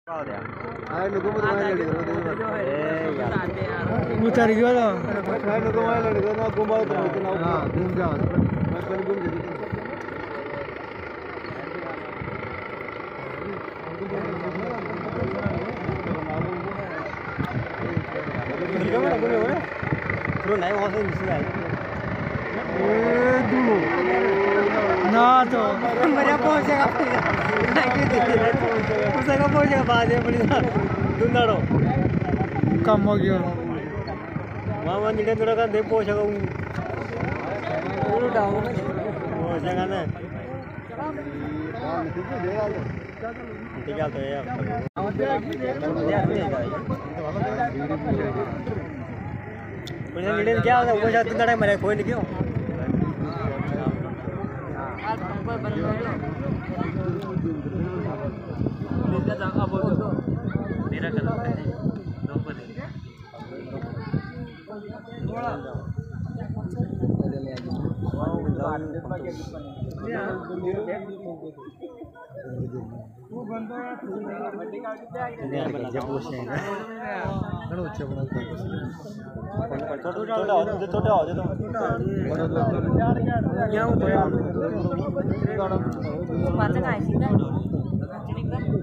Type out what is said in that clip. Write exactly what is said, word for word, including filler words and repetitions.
आए लोगों को तुम्हारे लड़के को ए यार उतर गया ना आए लोगों को लड़के ना घुमाओ तो इतना हां घूम जाओ मैं कल घूम जाती थोड़ा नहीं वहां से नीचे आए ए दूलो ना तो मेरा पहुंचेगा उसका पहुंचेगा बाद में बड़ी दुंदाड़ो कम हो गया मामा निकल थोड़ा का दे पहुंचेगा वो डाउन पहुंचेगा ना ठीक है तो यार पुलिस लीडर क्या होता है वो शायद दुंदाड़ा मरे कोई नहीं क्यों मेरा कर दो पर वो बंदा जब पूछेंगे कौन ऊंचे बना छोटा छोटा छोटा हो जाए तो क्या होता है